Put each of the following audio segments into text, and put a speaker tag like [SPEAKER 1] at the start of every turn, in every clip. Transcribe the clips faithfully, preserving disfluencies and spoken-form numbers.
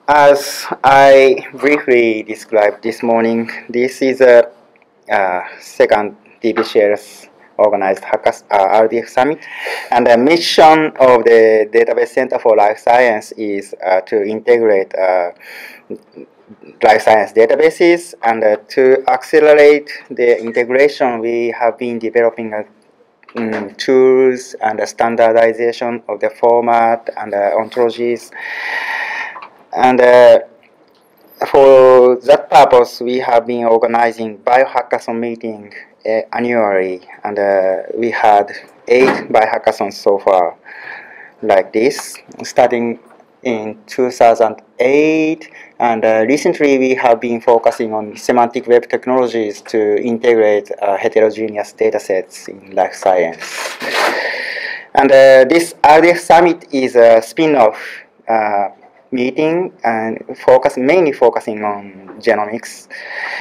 [SPEAKER 1] As I briefly described this morning, this is a uh, second D B C L S organized Hackers, uh, R D F Summit, and the mission of the Database Center for Life Science is uh, to integrate uh, life science databases, and uh, to accelerate the integration, we have been developing a Um, tools and the standardization of the format and the ontologies. And uh, for that purpose, we have been organizing biohackathon meeting uh, annually, and uh, we had eight biohackathons so far, like this, starting in two thousand eight, and uh, recently we have been focusing on semantic web technologies to integrate uh, heterogeneous data sets in life science. And uh, this R D F Summit is a spin-off uh, meeting and focus mainly focusing on genomics.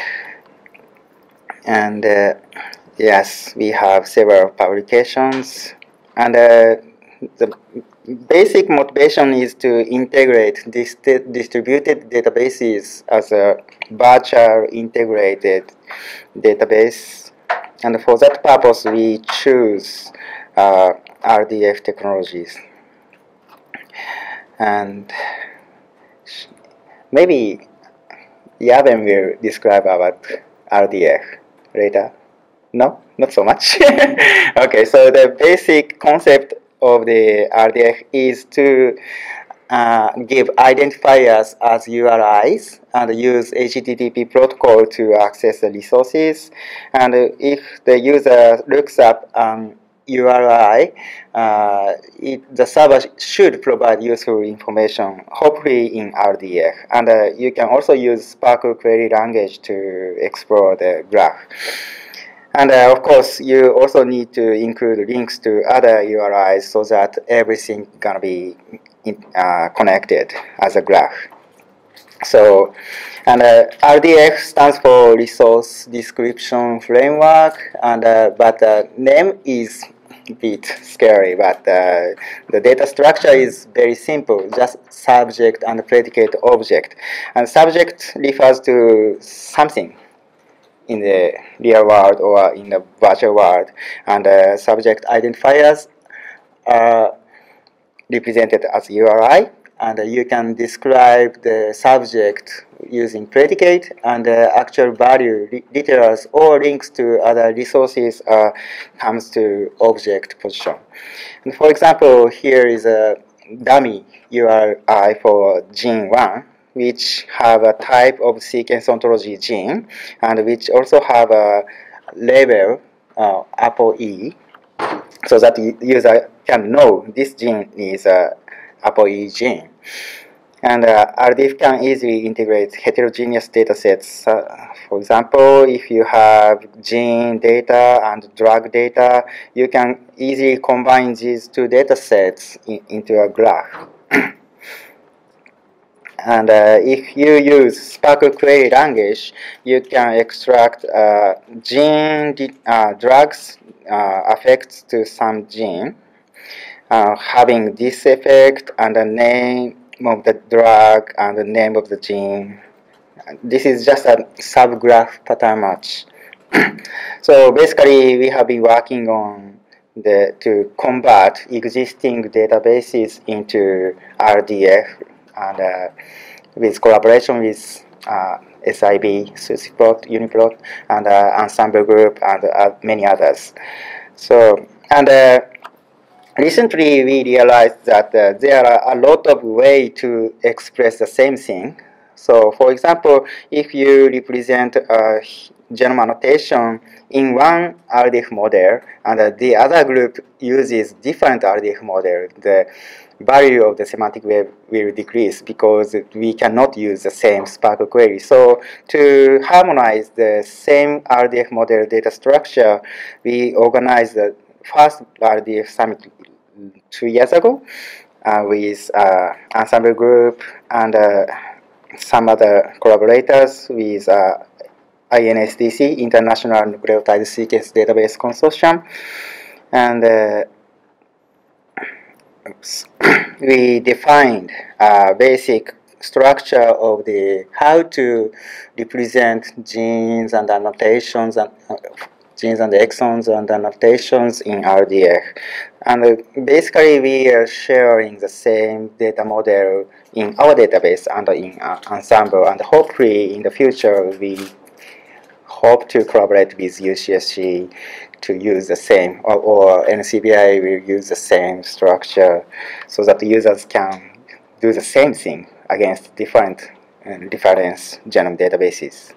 [SPEAKER 1] And uh, yes, we have several publications, and uh, the basic motivation is to integrate this distributed databases as a virtual integrated database, and for that purpose we choose uh, R D F technologies. And maybe Yaben will describe about R D F later. No, not so much. Okay, so the basic concept of the R D F is to uh, give identifiers as U R Is and use H T T P protocol to access the resources. And if the user looks up an U R I, uh, it, the server should provide useful information, hopefully in R D F. And uh, you can also use Spark query language to explore the graph. And uh, of course, you also need to include links to other U R Is so that everything gonna be in, uh, connected as a graph. So, and uh, R D F stands for Resource Description Framework, and uh, but the uh, name is a bit scary. But uh, the data structure is very simple: just subject and predicate object, and subject refers to something in the real world or in the virtual world, and uh, subject identifiers are represented as U R I, and uh, you can describe the subject using predicate, and uh, actual value, literals or links to other resources uh, comes to object position. And for example, here is a dummy U R I for gene one, which have a type of sequence ontology gene, and which also have a label uh, ApoE, so that the user can know this gene is a ApoE gene. And uh, R D F can easily integrate heterogeneous data sets. Uh, for example, if you have gene data and drug data, you can easily combine these two data sets in, into a graph. And uh, if you use Spark query language, you can extract uh, gene uh, drugs uh, effects to some gene, uh, having this effect and the name of the drug and the name of the gene. This is just a subgraph pattern match. So basically, we have been working on the to convert existing databases into R D F, and uh, with collaboration with uh, S I B, SUSIPLOT, UniPlot, and uh, Ensemble Group, and uh, many others. So, and uh, recently we realized that uh, there are a lot of ways to express the same thing. So, for example, if you represent a genome annotation in one R D F model, and uh, the other group uses different R D F model, the value of the semantic web will decrease because we cannot use the same Spark query. So to harmonize the same R D F model data structure, we organized the first R D F summit two years ago uh, with uh, Ensemble Group and uh, some other collaborators with uh, I N S D C, International Nucleotide Sequence Database Consortium, and uh, we defined a basic structure of the how to represent genes and annotations and uh, genes and exons and annotations in R D F. And uh, basically we are sharing the same data model in our database and in uh, Ensemble, and hopefully in the future we hope to collaborate with U C S C to use the same, or, or N C B I will use the same structure so that the users can do the same thing against different uh, different genome databases.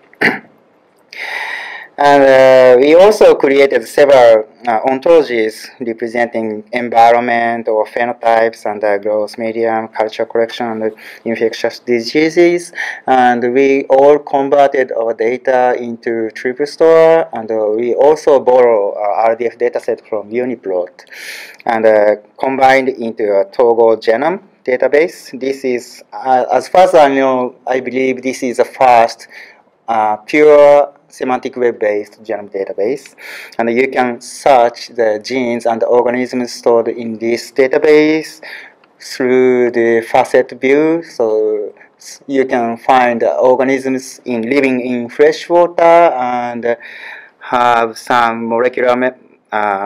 [SPEAKER 1] And uh, we also created several uh, ontologies representing environment or phenotypes and uh, growth medium, culture collection, and infectious diseases. And we all converted our data into triple store, and uh, we also borrow uh, R D F dataset from Uniprot and uh, combined into a Togo genome database. This is, uh, as far as I know, I believe this is the first uh, pure semantic web-based genome database, and you can search the genes and organisms stored in this database through the facet view. So you can find organisms in living in fresh water and have some molecular uh,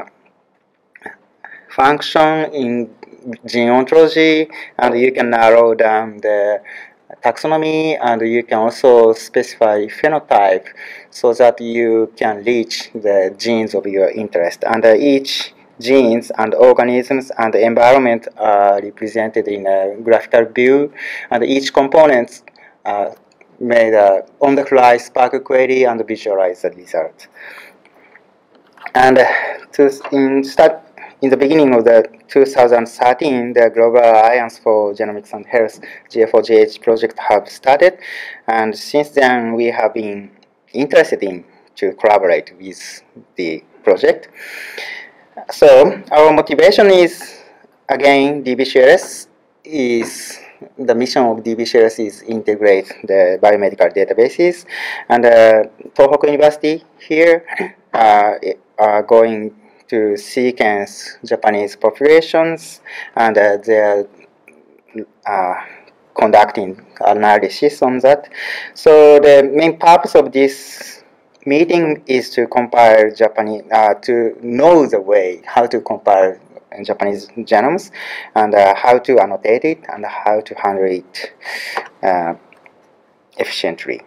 [SPEAKER 1] function in gene ontology, and you can narrow down the taxonomy, and you can also specify phenotype so that you can reach the genes of your interest. And uh, each genes and organisms and environment are represented in a graphical view, and each component uh, made a on-the-fly Spark query and visualize the result. And uh, to in start in the beginning of the two thousand thirteen, the Global Alliance for Genomics and Health G F O G H project have started, and since then we have been interested in to collaborate with the project. So our motivation is, again, D B C L S is the mission of D B C L S is integrate the biomedical databases, and uh, Tohoku University here uh, are going to sequence Japanese populations, and uh, they are uh, conducting analysis on that. So the main purpose of this meeting is to compile Japanese, uh, to know the way how to compile Japanese genomes, and uh, how to annotate it, and how to handle it uh, efficiently.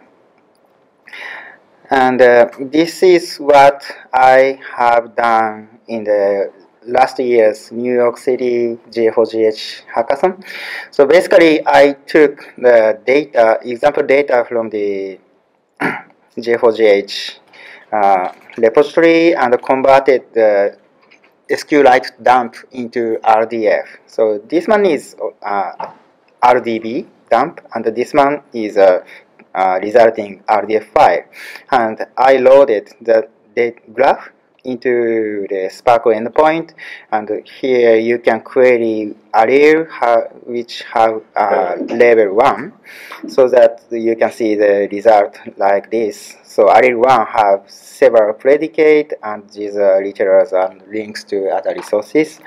[SPEAKER 1] And uh, this is what I have done in the last year's New York City G F O G H hackathon. So basically, I took the data, example data from the G F O G H uh, repository and converted the SQLite dump into R D F. So this one is uh, R D B dump, and this one is a uh, resulting R D F file. And I loaded the data graph into the Spark endpoint, and here you can query allele which have uh, level one, so that you can see the result like this. So allele one have several predicate, and these are literals and links to other resources.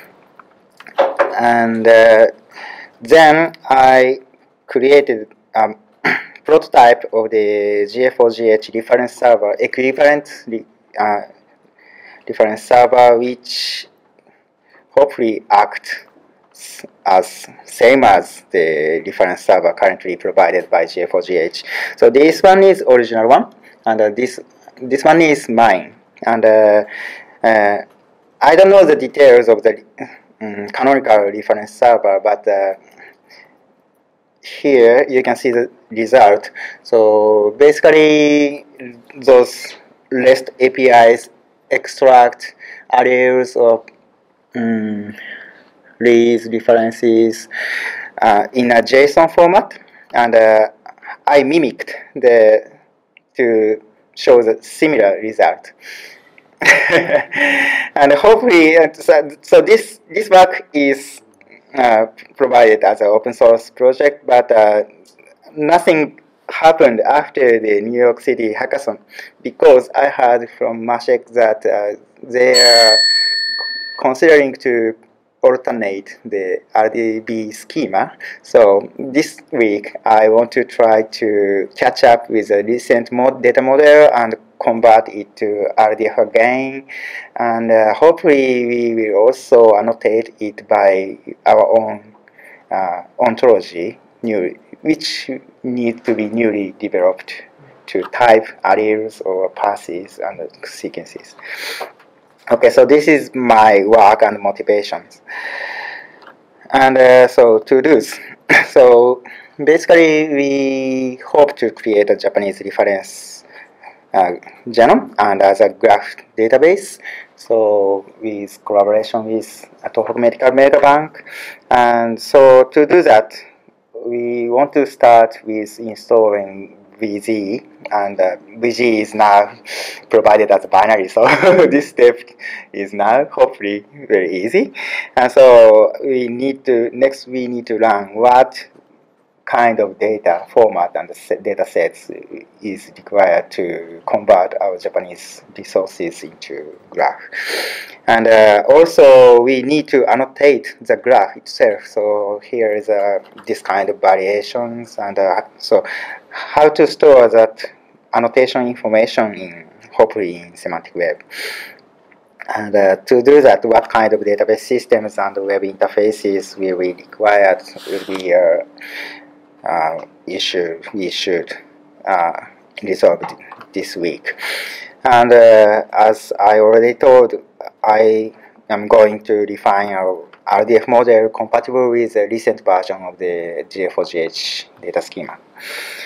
[SPEAKER 1] And uh, then I created a prototype of the G F O G H reference server equivalent uh, reference server, which hopefully acts as same as the reference server currently provided by G F O G H. So this one is original one, and uh, this this one is mine. And uh, uh, I don't know the details of the um, canonical reference server, but uh, here you can see the result. So basically, those REST A P Is extract alleles of um, leads, references uh, in a JSON format, and uh, I mimicked the to show the similar result. And hopefully, uh, so, so this this work is uh, provided as an open source project, but uh, nothing happened after the New York City hackathon, because I heard from Mashek that uh, they are considering to alternate the R D B schema. So this week I want to try to catch up with a recent mod data model and convert it to R D F again, and uh, hopefully we will also annotate it by our own uh, ontology, new, which need to be newly developed to type alleles or passes and sequences. Okay, so this is my work and motivations. And uh, so to-dos. So basically we hope to create a Japanese reference uh, genome and as a graph database. So with collaboration with Tohoku Medical Megabank. And so to do that, we want to start with installing V G, and uh, V G is now provided as a binary, so this step is now hopefully very easy. And so we need to, next we need to learn what kind of data format and data sets is required to convert our Japanese resources into graph. And uh, also we need to annotate the graph itself. So here is uh, this kind of variations, and uh, so how to store that annotation information in hopefully in semantic web. And uh, to do that, what kind of database systems and web interfaces will be required will be uh, uh, issue we should uh, resolve this week. And uh, as I already told, I am going to define our R D F model compatible with the recent version of the G F O G H data schema.